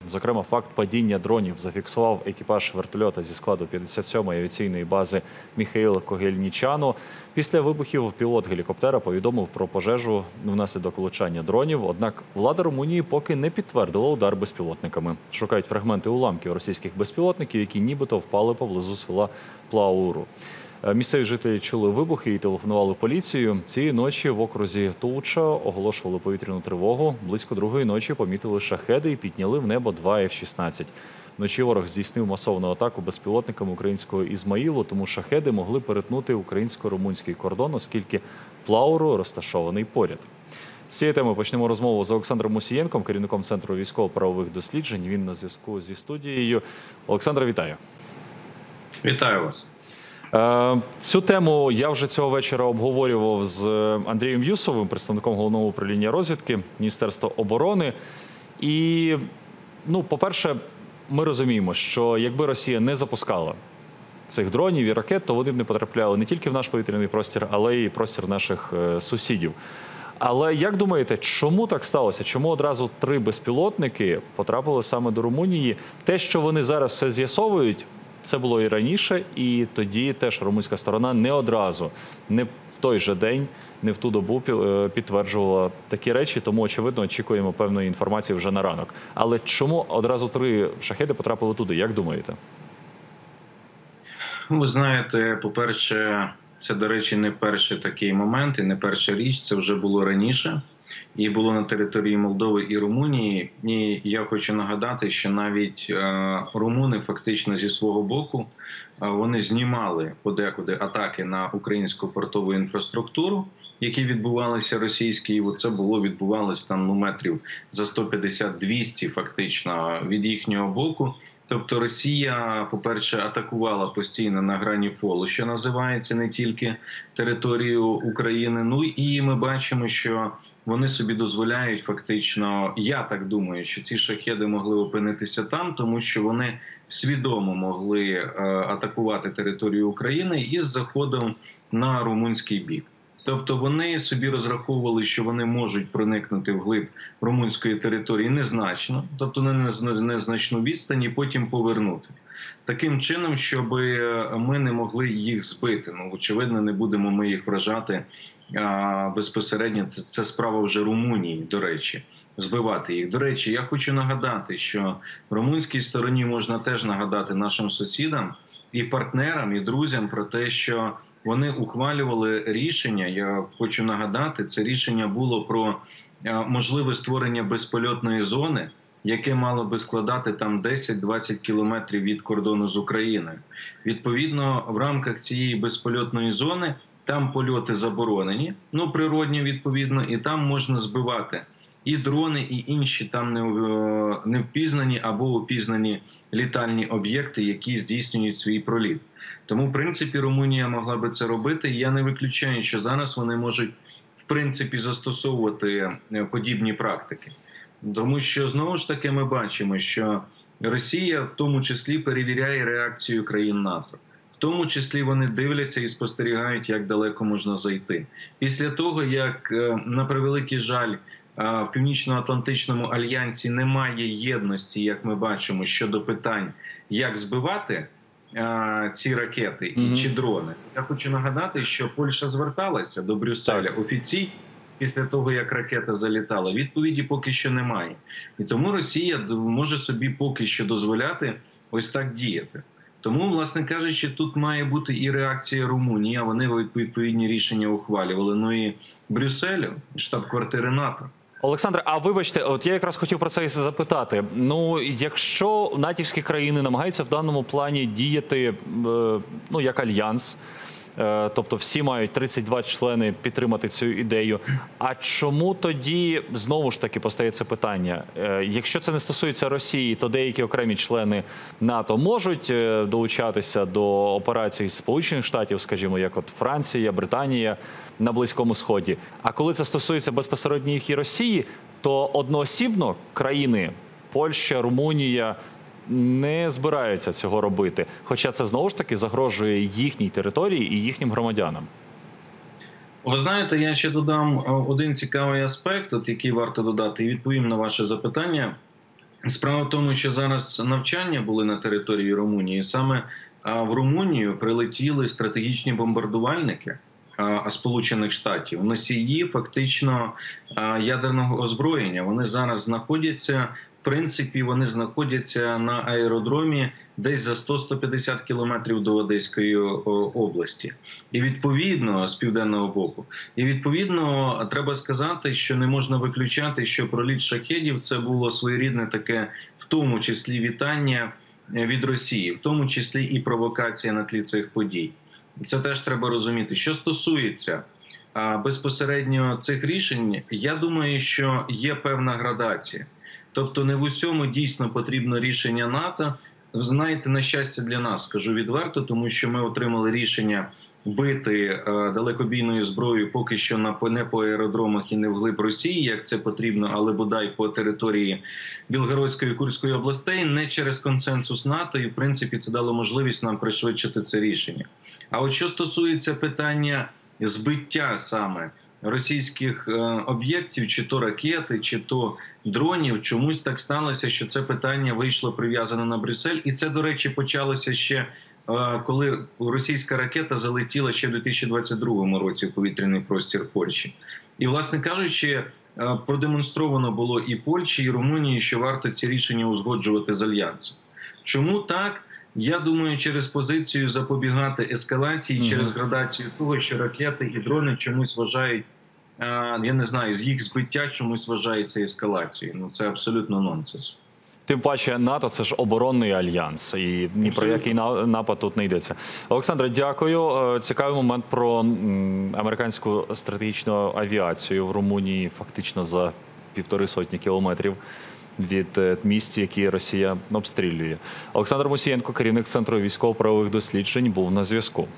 Зокрема, факт падіння дронів зафіксував екіпаж вертольота зі складу 57-ї авіаційної бази Міхеїл Когельнічану. Після вибухів пілот гелікоптера повідомив про пожежу внаслідок влучання дронів. Однак влада Румунії поки не підтвердила удар безпілотниками. Шукають фрагменти уламків російських безпілотників, які нібито впали поблизу села Плауру. Місцеві жителі чули вибухи і телефонували в поліцію. Цієї ночі в окрузі Тулча оголошували повітряну тривогу. Близько 2-ї ночі помітили шахеди і підняли в небо 2 F-16. Вночі ворог здійснив масовану атаку безпілотниками українського Ізмаїлу, тому шахеди могли перетнути українсько-румунський кордон, оскільки Плауру розташований поряд. З цієї теми почнемо розмову з Олександром Мусієнком, керівником Центру військово-правових досліджень. Він на зв'язку зі студією. Олександр, вітаю. Вітаю вас. Цю тему я вже цього вечора обговорював з Андрієм Юсовим, представником Головного управління розвідки Міністерства оборони. І, по-перше, ми розуміємо, що якби Росія не запускала цих дронів і ракет, то вони б не потрапляли не тільки в наш повітряний простір, але й простір наших сусідів. Але як думаєте, чому так сталося? Чому одразу 3 безпілотники потрапили саме до Румунії? Те, що вони зараз все з'ясовують, це було і раніше, і тоді теж румунська сторона не одразу, не в той же день, не в ту добу підтверджувала такі речі, тому, очевидно, очікуємо певної інформації вже на ранок. Але чому одразу 3 шахеди потрапили туди, як думаєте? Ви знаєте, по-перше, це, до речі, не перший такий момент і не перша річ, це вже було раніше. І було на території Молдови і Румунії. І я хочу нагадати, що навіть румуни фактично зі свого боку вони знімали подекуди атаки на українську портову інфраструктуру, які відбувалися російські. І це відбувалося там метрів за 150-200 фактично від їхнього боку. Тобто Росія, по-перше, атакувала постійно на грані фолу, що називається, не тільки територію України. Ну і ми бачимо, що вони собі дозволяють фактично, я так думаю, що ці шахеди могли опинитися там, тому що вони свідомо могли атакувати територію України із заходом на румунський бік. Тобто вони собі розраховували, що вони можуть проникнути вглиб румунської території незначно, тобто на незначну відстань, і потім повернути. Таким чином, щоб ми не могли їх збити. Очевидно, не будемо ми їх вражати безпосередньо. Це справа вже Румунії, до речі, збивати їх. До речі, я хочу нагадати, що румунській стороні можна теж нагадати нашим сусідам і партнерам, і друзям про те, що вони ухвалювали рішення, я хочу нагадати, це рішення було про можливе створення безпольотної зони, яке мало би складати там 10-20 кілометрів від кордону з Україною. Відповідно, в рамках цієї безпольотної зони там польоти заборонені, природні відповідно, і там можна збивати і дрони, і інші там невпізнані або опізнані літальні об'єкти, які здійснюють свій проліт. Тому, в принципі, Румунія могла би це робити. Я не виключаю, що зараз вони можуть, в принципі, застосовувати подібні практики. Тому що, знову ж таки, ми бачимо, що Росія в тому числі перевіряє реакцію країн НАТО. В тому числі вони дивляться і спостерігають, як далеко можна зайти. Після того, як, на превеликий жаль, в Північно-Атлантичному альянсі немає єдності, як ми бачимо, щодо питань, як збивати ці ракети і чи дрони. Я хочу нагадати, що Польща зверталася до Брюсселя офіційно після того, як ракета залітала. Відповіді поки що немає. І тому Росія може собі поки що дозволяти ось так діяти. Тому, власне кажучи, тут має бути і реакція Румунії, а вони відповідні рішення ухвалювали. І Брюсселю, штаб-квартири НАТО. Олександре, а вибачте, от я якраз хотів про це і запитати. Якщо натівські країни намагаються в даному плані діяти, як альянс, тобто всі мають 32 члени підтримати цю ідею, а чому тоді, знову ж таки, постає це питання? Якщо це не стосується Росії, то деякі окремі члени НАТО можуть долучатися до операцій Сполучених Штатів, скажімо, як от Франція, Британія на Близькому Сході. А коли це стосується безпосередньо їх і Росії, то одноосібно країни Польща, Румунія не збираються цього робити. Хоча це, знову ж таки, загрожує їхній території і їхнім громадянам. Ви знаєте, я ще додам один цікавий аспект, який варто додати, і відповім на ваше запитання. Справа в тому, що зараз навчання були на території Румунії. Саме в Румунію прилетіли стратегічні бомбардувальники Сполучених Штатів, носії фактично ядерного озброєння. Вони зараз знаходяться, в принципі, вони знаходяться на аеродромі десь за 100-150 кілометрів до Одеської області. І відповідно, з південного боку. І відповідно, треба сказати, що не можна виключати, що проліт шахедів – це було своєрідне таке, в тому числі, вітання від Росії, в тому числі і провокація на тлі цих подій. Це теж треба розуміти. Що стосується безпосередньо цих рішень, я думаю, що є певна градація. Тобто не в усьому дійсно потрібно рішення НАТО. Знаєте, на щастя для нас, скажу відверто, тому що ми отримали рішення бити далекобійною зброєю поки що не по аеродромах і не вглиб Росії, як це потрібно, але бодай по території Білгородської і Курської областей, не через консенсус НАТО, і в принципі це дало можливість нам пришвидшити це рішення. А от що стосується питання збиття саме російських об'єктів, чи то ракети, чи то дронів, чомусь так сталося, що це питання вийшло прив'язане на Брюссель. І це, до речі, почалося ще, коли російська ракета залетіла ще в 2022 році в повітряний простір Польщі. І, власне кажучи, продемонстровано було і Польщі, і Румунії, що варто ці рішення узгоджувати з Альянсом. Чому так? Я думаю, через позицію запобігати ескалації, через градацію того, що ракети і дрони чомусь вважають, я не знаю, з їх збиття чомусь вважається ескалацією. Ну, це абсолютно нонсенс. Тим паче НАТО – це ж оборонний альянс, і ні про який напад тут не йдеться. Олександре, дякую. Цікавий момент про американську стратегічну авіацію в Румунії фактично за 150 кілометрів від місць, які Росія обстрілює. Олександр Мусієнко, керівник Центру військово-правових досліджень, був на зв'язку.